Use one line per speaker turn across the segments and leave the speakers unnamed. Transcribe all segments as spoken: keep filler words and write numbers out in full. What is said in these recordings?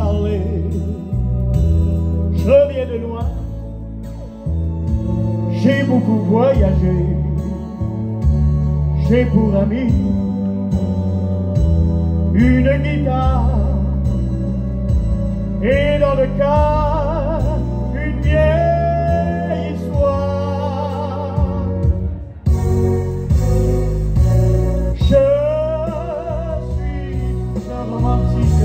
parler. Je viens de loin, j'ai beaucoup voyagé. J'ai pour ami une guitare et dans le cœur une vieille histoire. Je suis un romantique,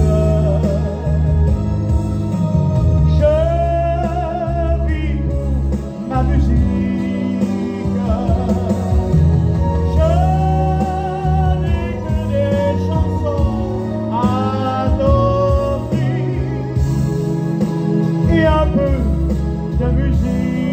je vis pour ma musique. Un peu de musique.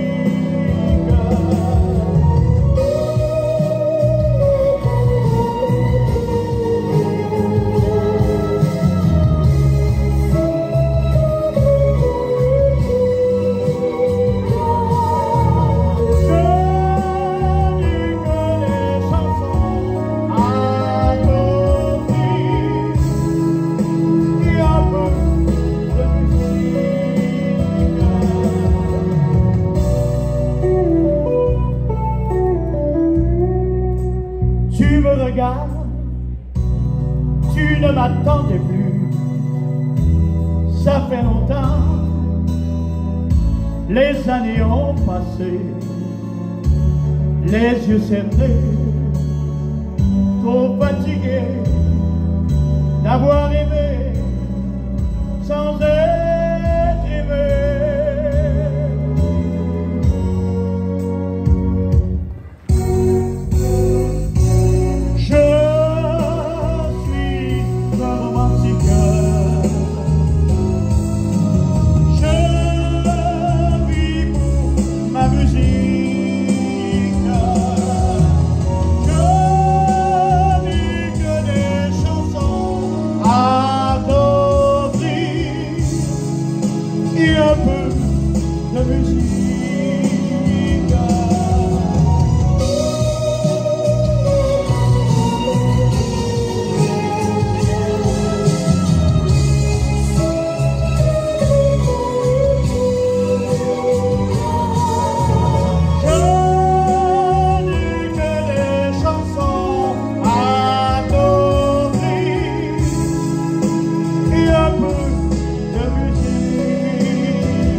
Tu me regardes, tu ne m'attendais plus, ça fait longtemps, les années ont passé, les yeux cernés, trop fatigué d'avoir aimé sans être aimé. Un peu de musique. Je n'ai que des chansons à t'offrir et un peu de musique.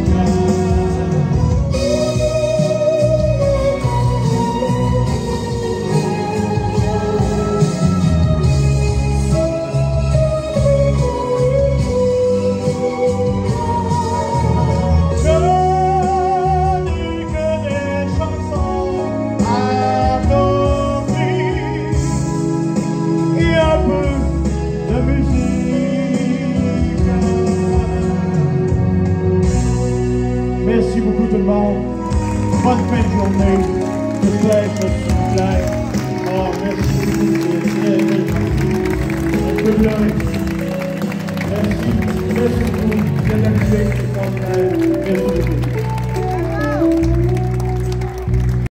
Merci beaucoup tout le monde. Bonne fin de journée. J'espère que ça vous plaît. Oh, merci beaucoup. On peut pleurer. Merci. Merci beaucoup. Vous êtes amusés. Merci.